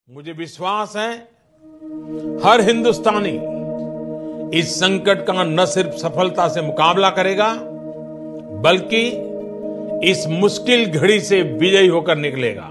मुझे विश्वास है हर हिंदुस्तानी इस संकट का न सिर्फ सफलता से मुकाबला करेगा बल्कि इस मुश्किल घड़ी से विजयी होकर निकलेगा।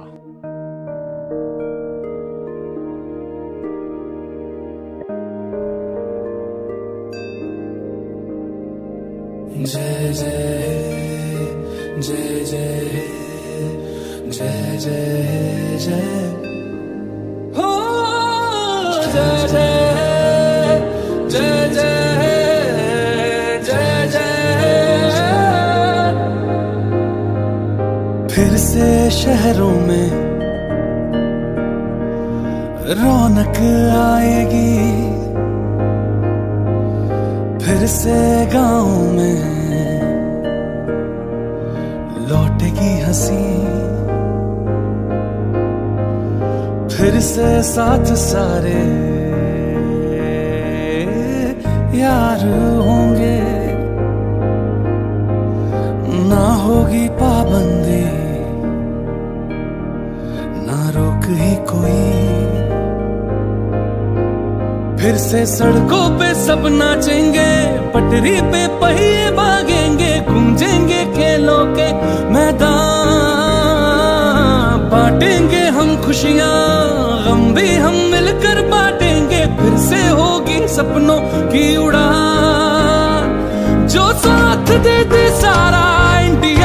जय जय जय जय जय जय जय हो जय जय जय जय जय जय। फिर से शहरों में रौनक आएगी, फिर से गाँव में लौटेगी हंसी, फिर से साथ सारे यार होंगे, ना होगी पाबंदी ना रोक ही कोई, फिर से सड़कों पे सब नाचेंगे, पटरी पे पहिए भागेंगे, गूंजेंगे खेलों के मैदान, बांटेंगे हम खुशियां गम भी हम मिलकर बांटेंगे, फिर से होगी सपनों की उड़ान, जो साथ दे दे सारा इंडिया।